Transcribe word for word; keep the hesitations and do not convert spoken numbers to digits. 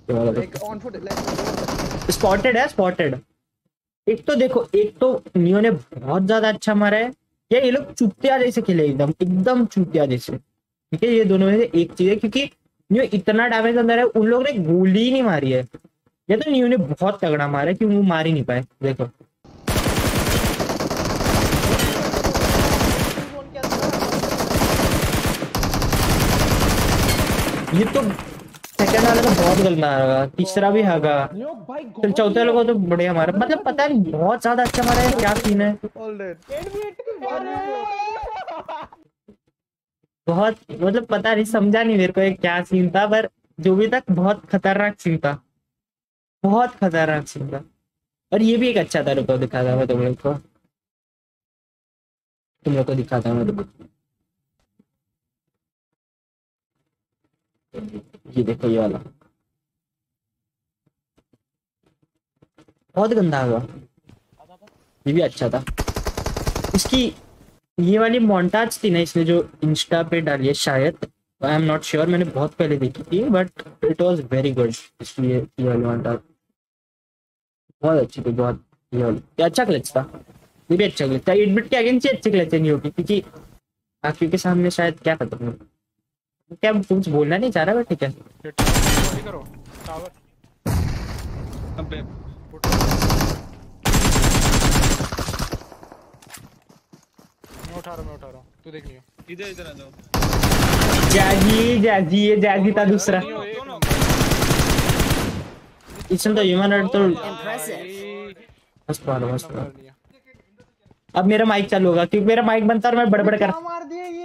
एक on foot spotted है, स्पॉटेड। एक तो देखो, एक तो नियो ने बहुत ज्यादा अच्छा मारा है, या ये लोग चूतिया जैसे खेले, एकदम एकदम चूतिया जैसे। ठीक है, ये दोनों में से एक चीज है, क्योंकि नियो इतना डैमेज अंदर है, उन लोग ने गोली ही नहीं मारी है। या तो नियो ने बहुत तगड़ा मारा है कि वो मार ही नहीं पाए। देखो ये तो सेकंड वाले तो बहुत गंदा होगा, तीसरा भी होगा, फिर चौथे वाले को तो बढ़िया मारा। मतलब पता नहीं बहुत ज्यादा अच्छा मारा है, क्या सीन है। बहुत मतलब पता नहीं, समझा नहीं मेरे को ये क्या सीन था, पर जो भी था बहुत खतरनाक सीन था, बहुत खतरनाक सीन था। और ये भी एक अच्छा था, रुको दिखाता मैं तुम लोग को, तुम लोग को दिखाता हूँ मैं। ये देखो ये वाला बहुत गंदा हुआ, ये भी अच्छा था। इसकी ये वाली मोन्टाज थी ना, इसने जो इंस्टा पे डाली है शायद, आई एम नॉट श्योर, मैंने बहुत पहले देखी थी, but it was very good. इसलिए ये वाली मोन्टाज बहुत अच्छी थी, बहुत। ये वाली ये अच्छा क्लच था, ये भी अच्छा क्लच था। एट बिट के अगेंस्ट ही अच्छी क्लच नहीं होगी, क्योंकि बाकी के सामने शायद क्या पता नहीं। क्या कुछ बोलना नहीं चाह रहा, बट ठीक है। करो टावर मैं उठा रहा मैं उठा रहा हूँ, तू देख लियो। इधर इधर आ जाओ। जैजी जैजी ये जैजी था दूसरा। इसमें तो ह्यूमन हेड तो मस्त मारो, मस्त मारो। अब मेरा माइक चालू होगा, क्योंकि मेरा माइक बनता है और मैं बड़बड़ कर। मार दिया